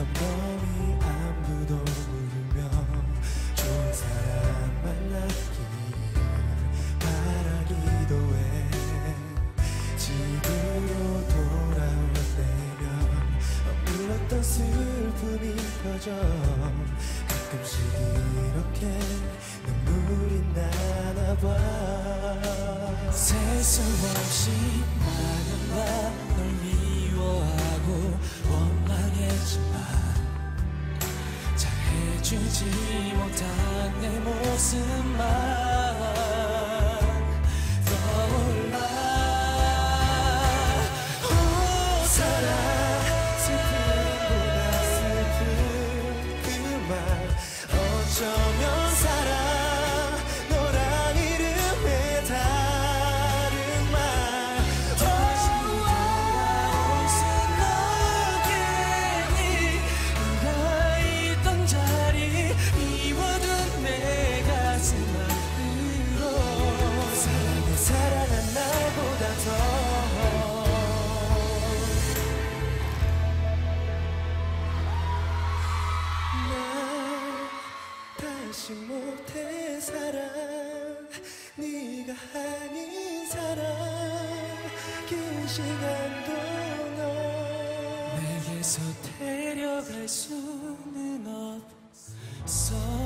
덤덤히 안부도 물으며 좋은 사람 만나길 바라기도 해. 집으로 돌아올 때면 어물었던 슬픔이 커져 가끔씩 이렇게 눈물이 나나봐. 셀 수 없이 많은 밤 널 미워하고 원망했지만 잘해주지 못한 내 모습만 떠올라. 오 사랑 슬픔보다 슬픈 그 말 어쩌면 사랑 너란 이름의 다른 말. 다시 돌아올 순 없겠니. 네가 있던 자리 비워둔 내 가슴 안으로. 사랑해 사랑한 날보다 더 다시 못해 사랑. 네가 아닌 사랑 긴 시간도 너 내게서 데려갈 수는 없어.